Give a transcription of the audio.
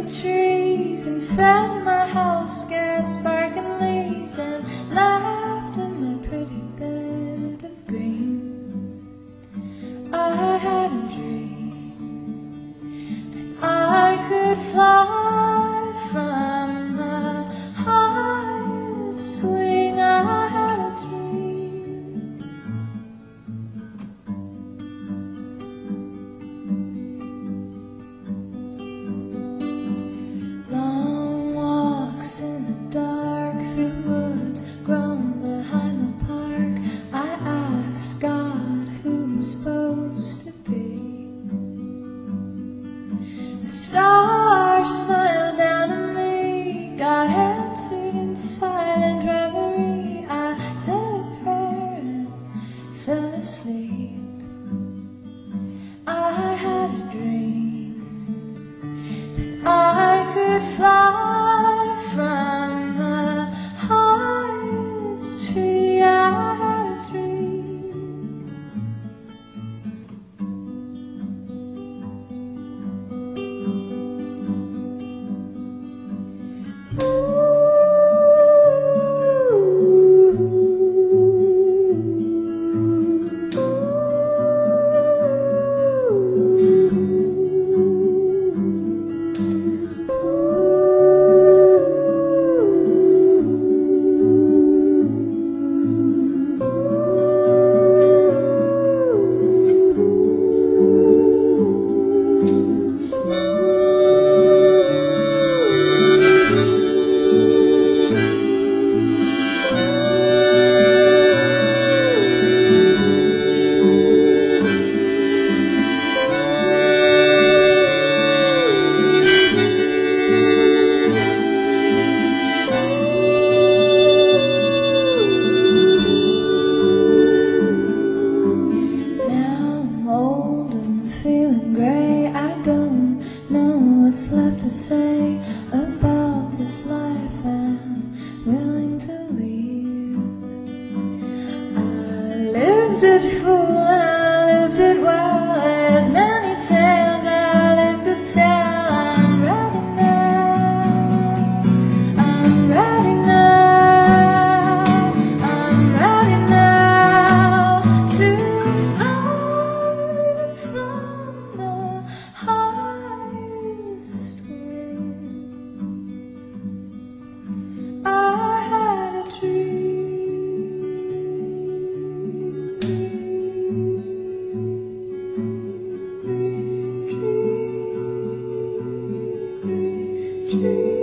trees and fed my house, gas sparking leaves, and laughed in my pretty bed of green. I had a dream that I could fly from the highest swing. I had a dream. Long walks in the dark through woods grown behind the park. I asked God who I'm supposed to be. The stars smiled down at me. God answered in silent reverie. I said a prayer and fell asleep. I had a dream that I could fly from the highest tree. I had a dream. Feeling gray, I don't know what's left to say about this life I'm willing to leave. I lived it full and I lived it well. There's many tales I live to tell. I'm ready now, I'm ready now, I'm ready now to fly from the highest wing. I had a dream.